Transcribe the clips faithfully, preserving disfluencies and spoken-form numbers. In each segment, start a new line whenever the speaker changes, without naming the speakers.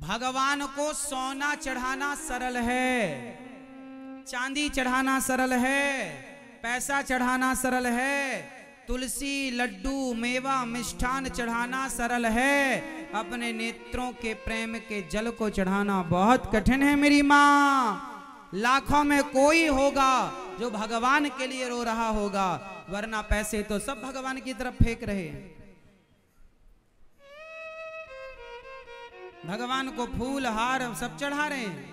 भगवान को सोना चढ़ाना सरल है, चांदी चढ़ाना सरल है, पैसा चढ़ाना सरल है, तुलसी लड्डू मेवा मिष्ठान चढ़ाना सरल है, अपने नेत्रों के प्रेम के जल को चढ़ाना बहुत कठिन है मेरी माँ। लाखों में कोई होगा जो भगवान के लिए रो रहा होगा, वरना पैसे तो सब भगवान की तरफ फेंक रहे हैं। भगवान को फूल हार सब चढ़ा रहे हैं।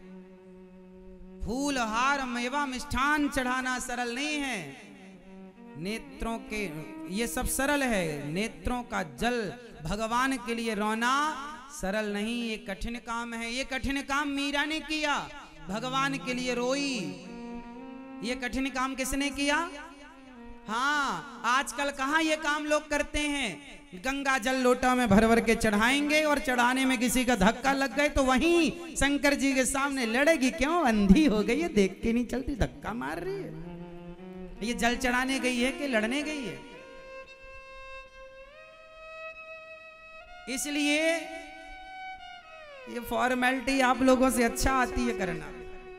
फूल हार मेवा मिष्ठान चढ़ाना सरल नहीं है। नेत्रों के ये सब सरल है, नेत्रों का जल भगवान के लिए रोना सरल नहीं, ये कठिन काम है। ये कठिन काम मीरा ने किया, भगवान के लिए रोई। ये कठिन काम किसने किया? हाँ, आजकल कहाँ ये काम लोग करते हैं। गंगा जल लोटा में भर भर के चढ़ाएंगे और चढ़ाने में किसी का धक्का लग गए तो वहीं शंकर जी के सामने लड़ेगी, क्यों अंधी हो गई है, देख के नहीं चलती, धक्का मार रही है। ये जल चढ़ाने गई है कि लड़ने गई है? इसलिए ये फॉर्मेलिटी आप लोगों से अच्छा आती है करना।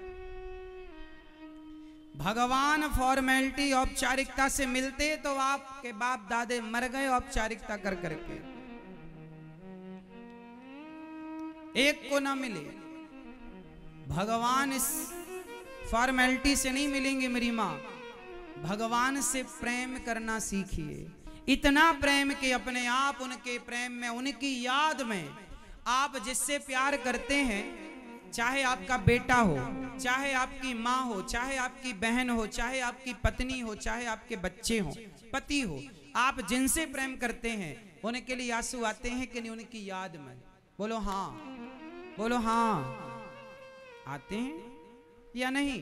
भगवान फॉर्मेलिटी औपचारिकता से मिलते तो आपके बाप दादे मर गए औपचारिकता कर करके, एक को ना मिले। भगवान इस फॉर्मेलिटी से नहीं मिलेंगे मेरी माँ। भगवान से प्रेम करना सीखिए, इतना प्रेम कि अपने आप उनके प्रेम में, उनकी याद में, आप जिससे प्यार करते हैं, चाहे आपका बेटा हो, चाहे आपकी माँ हो, चाहे आपकी बहन हो, चाहे आपकी पत्नी हो, चाहे आपके बच्चे हो, पति हो, आप जिनसे प्रेम करते हैं उनके लिए आंसू आते हैं कि नहीं उनकी याद में? बोलो हाँ, बोलो हाँ, आते हैं या नहीं?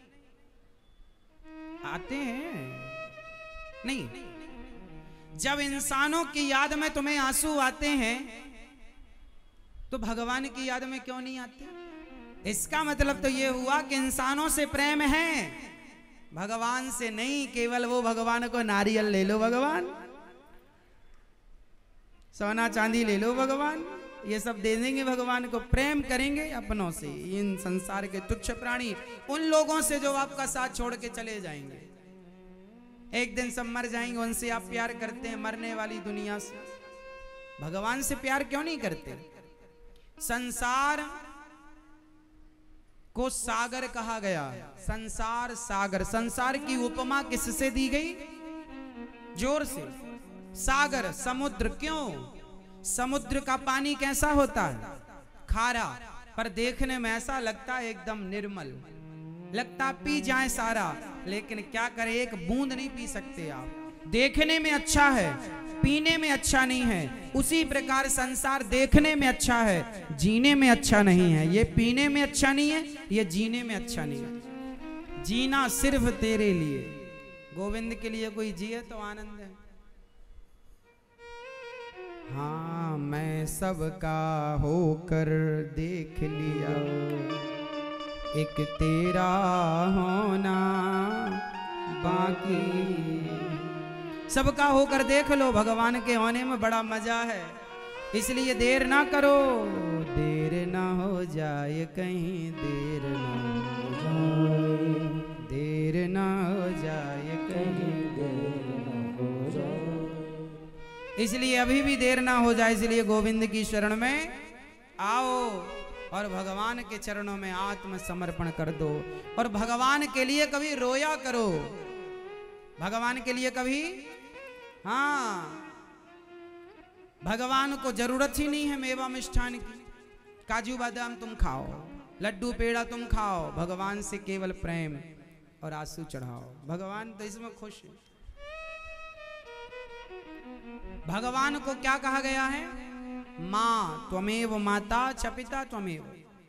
आते हैं नहीं? जब इंसानों की याद में तुम्हें आंसू आते हैं तो भगवान की याद में क्यों नहीं आते? इसका मतलब तो ये हुआ कि इंसानों से प्रेम है, भगवान से नहीं। केवल वो भगवान को नारियल ले लो भगवान, सोना चांदी ले लो भगवान, ये सब दे देंगे भगवान को। प्रेम करेंगे अपनों से, इन संसार के तुच्छ प्राणी, उन लोगों से जो आपका साथ छोड़ के चले जाएंगे। एक दिन सब मर जाएंगे, उनसे आप प्यार करते हैं, मरने वाली दुनिया से। भगवान से प्यार क्यों नहीं करते? संसार को सागर कहा गया, संसार सागर। संसार की उपमा किससे दी गई? जोर से, सागर, समुद्र। क्यों? समुद्र का पानी कैसा होता है? खारा, पर देखने में ऐसा लगता है एकदम निर्मल, लगता पी जाए सारा, लेकिन क्या करें, एक बूंद नहीं पी सकते आप। देखने में अच्छा है, पीने में अच्छा नहीं है। उसी प्रकार संसार देखने में अच्छा है, जीने में अच्छा नहीं है। ये पीने में अच्छा नहीं है, ये जीने में अच्छा नहीं है। जीना सिर्फ तेरे लिए, गोविंद के लिए कोई जिए तो आनंद है। हाँ, मैं सबका होकर देख लिया, एक तेरा होना बाकी। सबका होकर देख लो, भगवान के होने में बड़ा मजा है। इसलिए देर ना करो, देर ना हो जाए कहीं, देर ना हो जाए, देर ना हो जाए कहीं, देर ना हो जाए। इसलिए अभी भी देर ना हो जाए, इसलिए गोविंद की शरण में आओ और भगवान के चरणों में आत्मसमर्पण कर दो। और भगवान के लिए कभी रोया करो, भगवान के लिए कभी, हाँ, भगवान को जरूरत ही नहीं है मेवा मिष्ठान की। काजू बादाम तुम खाओ, लड्डू पेड़ा तुम खाओ, भगवान से केवल प्रेम और आंसू चढ़ाओ। भगवान तो इसमें खुश है। भगवान को क्या कहा गया है? माँ त्वमेव माता च पिता त्वमेव।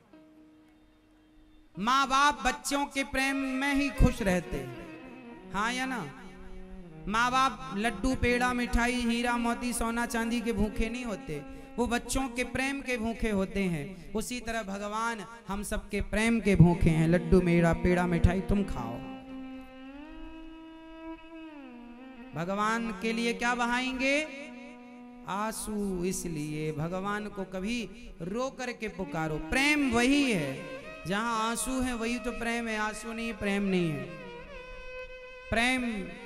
माँ बाप बच्चों के प्रेम में ही खुश रहते हैं, हाँ या ना? माँ बाप लड्डू पेड़ा मिठाई हीरा मोती सोना चांदी के भूखे नहीं होते, वो बच्चों के प्रेम के भूखे होते हैं। उसी तरह भगवान हम सबके प्रेम के भूखे हैं। लड्डू मेरा पेड़ा मिठाई तुम खाओ, भगवान के लिए क्या बहाएंगे? आंसू, इसलिए भगवान को कभी रो करके पुकारो। प्रेम वही है, जहां आंसू है वही तो प्रेम है, आंसू नहीं प्रेम नहीं है। प्रेम